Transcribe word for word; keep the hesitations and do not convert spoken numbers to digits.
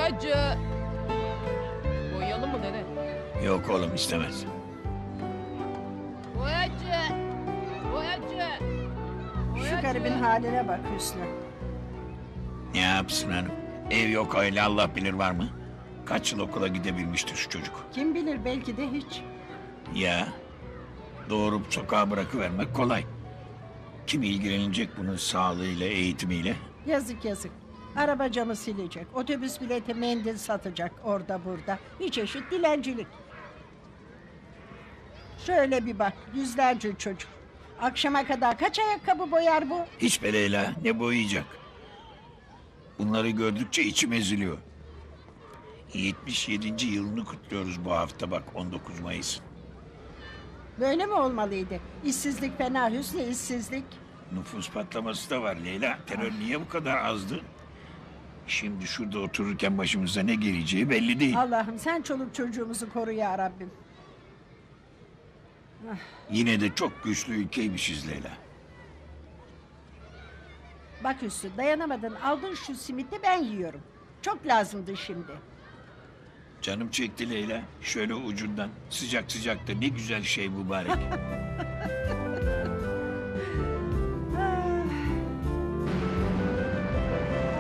Boyacı. Boyayalım mı dede? Yok oğlum istemez. Boyacı. Boyacı. Şu garibin haline bak Hüsnü. Ne yapsın hanım? Ev yok öyle Allah bilir var mı? Kaç yıl okula gidebilmiştir şu çocuk? Kim bilir belki de hiç. Ya doğurup sokağa bırakıvermek kolay. Kim ilgilenecek bunun sağlığıyla, eğitimiyle? Yazık yazık. Araba camı silecek. Otobüs bileti mendil satacak orada burada. Bir çeşit dilencilik. Şöyle bir bak yüzlerce çocuk. Akşama kadar kaç ayakkabı boyar bu? Hiç be Leyla, ne boyayacak? Bunları gördükçe içim eziliyor. yetmiş yedinci yılını kutluyoruz bu hafta bak on dokuz Mayıs. Böyle mi olmalıydı? İşsizlik fena Hüsnü, işsizlik. Nüfus patlaması da var Leyla. Terör niye bu kadar azdı? Şimdi şurada otururken başımıza ne geleceği belli değil. Allah'ım sen çoluk çocuğumuzu koru ya Rabbim. Yine de çok güçlü ülkeymişiz Leyla. Bak Hüsnü dayanamadın aldın şu simiti ben yiyorum. Çok lazımdı şimdi. Canım çekti Leyla. Şöyle ucundan sıcak sıcak da ne güzel şey mübarek.